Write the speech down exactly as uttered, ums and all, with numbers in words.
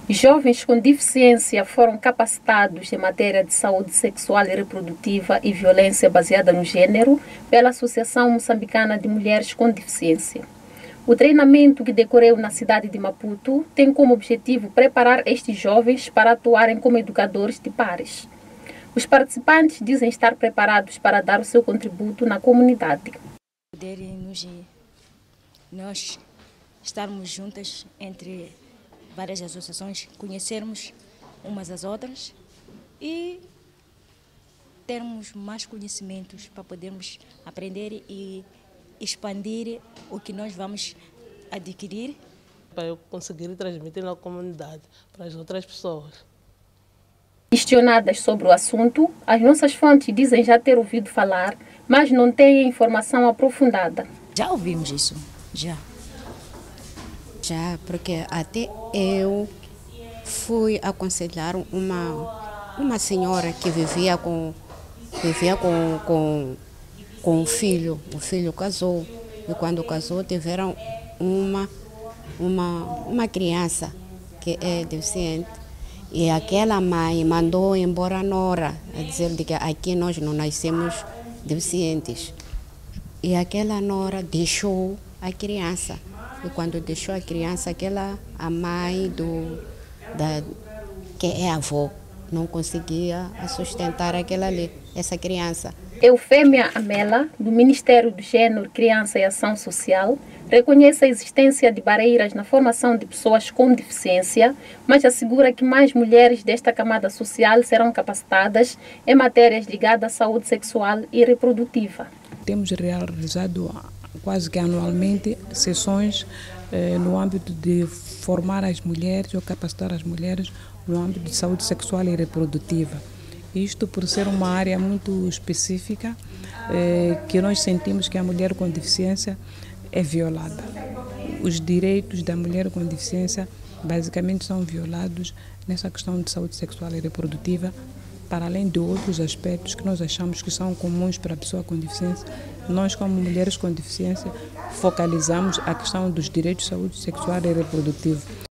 Jovens com deficiência foram capacitados em matéria de saúde sexual e reprodutiva e violência baseada no gênero pela Associação Moçambicana de Mulheres com Deficiência. O treinamento que decorreu na cidade de Maputo tem como objetivo preparar estes jovens para atuarem como educadores de pares. Os participantes dizem estar preparados para dar o seu contributo na comunidade. Podermos nós estarmos juntas entre várias associações, conhecermos umas às outras e termos mais conhecimentos para podermos aprender e expandir o que nós vamos adquirir. Para eu conseguir transmitir na comunidade, para as outras pessoas. Questionadas sobre o assunto, as nossas fontes dizem já ter ouvido falar, mas não têm informação aprofundada. Já ouvimos isso, já. Já, porque até eu fui aconselhar uma, uma senhora que vivia com vivia com, com, com um filho. O filho casou e quando casou tiveram uma, uma, uma criança que é deficiente. E aquela mãe mandou embora a nora, a dizer que aqui nós não nascemos deficientes. E aquela nora deixou a criança. E quando deixou a criança, aquela, a mãe do, da, que é avó, não conseguia sustentar aquela ali, essa criança. Eufêmia Amela, do Ministério do Gênero, Criança e Ação Social, reconhece a existência de barreiras na formação de pessoas com deficiência, mas assegura que mais mulheres desta camada social serão capacitadas em matérias ligadas à saúde sexual e reprodutiva. Temos realizado quase que anualmente sessões eh, no âmbito de formar as mulheres ou capacitar as mulheres no âmbito de saúde sexual e reprodutiva. Isto por ser uma área muito específica, eh, que nós sentimos que a mulher com deficiência é violada. Os direitos da mulher com deficiência basicamente são violados nessa questão de saúde sexual e reprodutiva, para além de outros aspectos que nós achamos que são comuns para a pessoa com deficiência. Nós, como mulheres com deficiência, focalizamos a questão dos direitos de saúde sexual e reprodutiva.